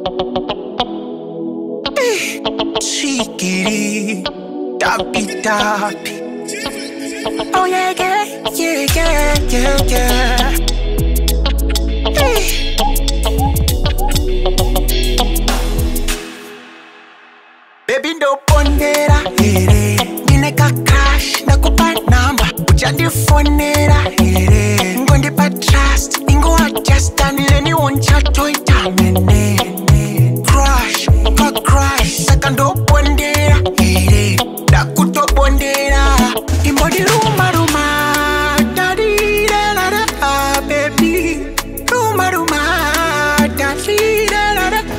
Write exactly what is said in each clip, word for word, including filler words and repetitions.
Cheeky, tappy tappy. Oh yeah, yeah, yeah, yeah, yeah, yeah. Hey. Baby ndo pondera, here. Nineka crash, nakupa number. Ujandi fonera, here. Ngonde pa trust, ningo adjust and leni woncha toy tamene. Crash, pa crash, sakando pondera, here. Nakuto pondera, imbodi Ruma Ruma, daddy da da da, baby. Ruma Ruma, daddy da da da.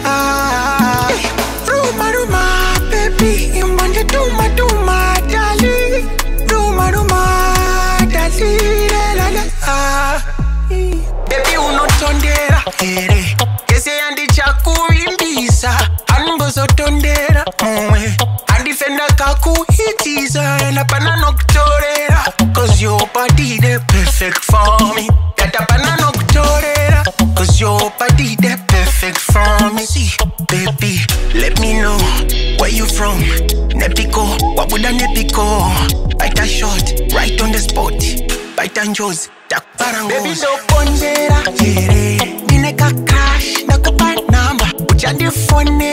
Ruma Ruma, baby, imbodi Ruma Ruma, daddy. Ruma Ruma, daddy da da da. Baby uno tondera, here. Kese andi chakuimbisa, anbozo tondera, mwe. Defender kaku itiza and a banana torera. Cause your body they perfect for me. That a banana torera. Cause your body they perfect for me. See, baby, let me know where you from. Nepico, what would a Nepico? Bite a shot, right on the spot. Bite and jaws, that parangos. Baby, no pondera, yeah. Nineka crash, nakupa number. Ujandi phone.